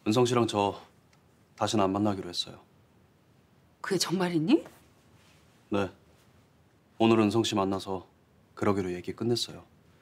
은성 씨랑 저 다시는 안 만나기로 했어요. 그게 정말이니? 네. 오늘 은성 씨 만나서 그러기로 얘기 끝냈어요.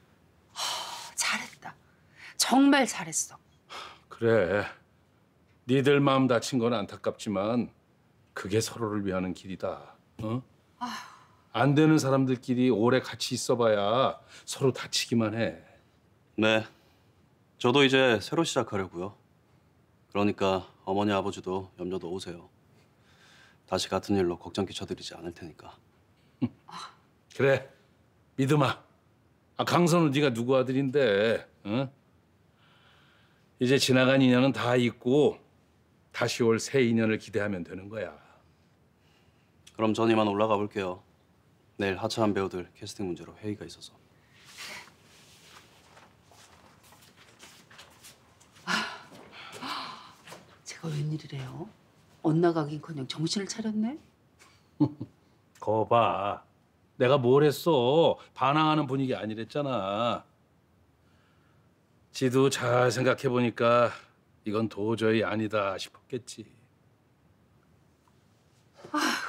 잘했다. 정말 잘했어. 그래. 니들 마음 다친 건 안타깝지만 그게 서로를 위하는 길이다. 어? 안 되는 사람들끼리 오래 같이 있어봐야 서로 다치기만 해. 네. 저도 이제 새로 시작하려고요. 그러니까 어머니 아버지도 염려 넣으세요. 다시 같은 일로 걱정 끼쳐드리지 않을 테니까. 그래. 믿음아. 강선우 네가 누구 아들인데? 어? 이제 지나간 인연은 다 잊고 다시 올 새 인연을 기대하면 되는 거야. 그럼 전 이만 올라가 볼게요. 내일 하차한 배우들 캐스팅 문제로 회의가 있어서. 제가 웬일이래요? 엇나가긴커녕 정신을 차렸네? 거봐. 내가 뭘 했어. 반항하는 분위기 아니랬잖아. 지도 잘 생각해보니까 이건 도저히 아니다 싶었겠지.